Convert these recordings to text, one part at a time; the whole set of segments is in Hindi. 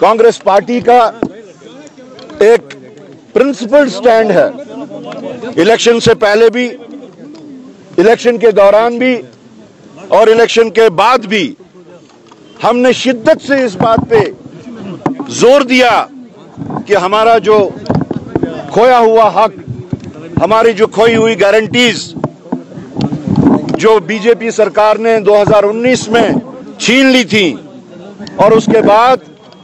कांग्रेस पार्टी का एक प्रिंसिपल स्टैंड है। इलेक्शन से पहले भी, इलेक्शन के दौरान भी और इलेक्शन के बाद भी हमने शिद्दत से इस बात पे जोर दिया कि हमारा जो खोया हुआ हक, हमारी जो खोई हुई गारंटीज जो बीजेपी सरकार ने 2019 में छीन ली थी और उसके बाद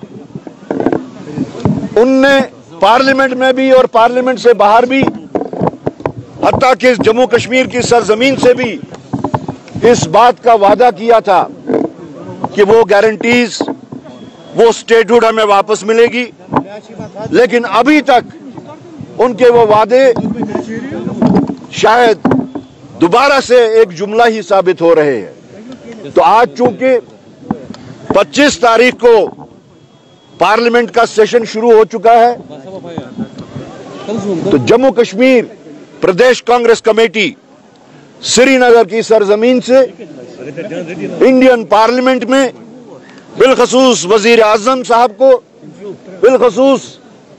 उनने पार्लियामेंट में भी और पार्लियामेंट से बाहर भी, हत्ता कि जम्मू कश्मीर की सरजमीन से भी इस बात का वादा किया था कि वो गारंटीज, वो स्टेटहुड हमें वापस मिलेगी। लेकिन अभी तक उनके वो वादे शायद दोबारा से एक जुमला ही साबित हो रहे हैं। तो आज चूंकि 25 तारीख को पार्लियामेंट का सेशन शुरू हो चुका है, तो जम्मू कश्मीर प्रदेश कांग्रेस कमेटी श्रीनगर की सरजमीन से इंडियन पार्लियामेंट में बिलखसूस वजीर आजम साहब को, बिलखसूस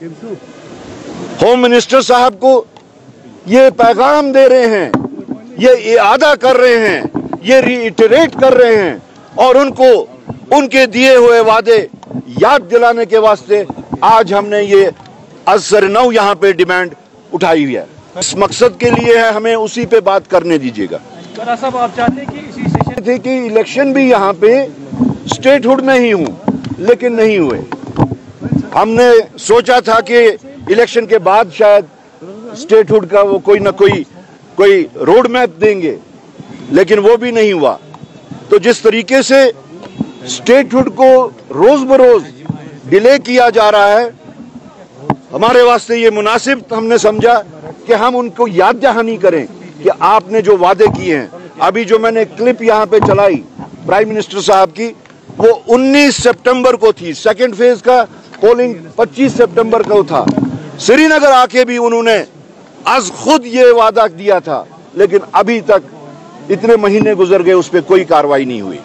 होम मिनिस्टर साहब को ये पैगाम दे रहे हैं, ये इआदा कर रहे हैं, ये रीइटरेट कर रहे हैं और उनको उनके दिए हुए वादे याद दिलाने के वास्ते आज हमने ये अज़-सर-नौ यहाँ पे डिमांड उठाई हुई है। इस मकसद के लिए है, हमें उसी पे बात करने दीजिएगा। साहब, आप चाहते हैं कि इसी सेशन थे कि इलेक्शन भी यहाँ पे स्टेटहुड में ही हूँ, लेकिन नहीं हुए। हमने सोचा था कि इलेक्शन के बाद शायद स्टेटहुड का वो कोई ना कोई रोड मैप देंगे, लेकिन वो भी नहीं हुआ। तो जिस तरीके से स्टेटहुड को रोज बरोज डिले किया जा रहा है, हमारे वास्ते ये मुनासिब हमने समझा कि हम उनको याद दहानी करें कि आपने जो वादे किए हैं। अभी जो मैंने क्लिप यहाँ पे चलाई प्राइम मिनिस्टर साहब की, वो 19 सितंबर को थी। सेकंड फेज का पोलिंग 25 सितंबर को था। श्रीनगर आके भी उन्होंने आज खुद ये वादा दिया था, लेकिन अभी तक इतने महीने गुजर गए, उस पर कोई कार्रवाई नहीं हुई।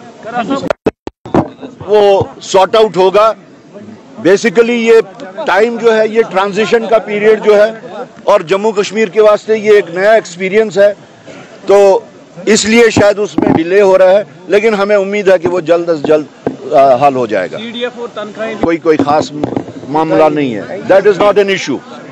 वो सॉर्ट आउट होगा। बेसिकली ये टाइम जो है, ये ट्रांजिशन का पीरियड जो है और जम्मू कश्मीर के वास्ते ये एक नया एक्सपीरियंस है, तो इसलिए शायद उसमें डिले हो रहा है, लेकिन हमें उम्मीद है कि वो जल्द से जल्द हल हो जाएगा। CDF और तनख्वाहें कोई खास मामला नहीं है। That is not an issue.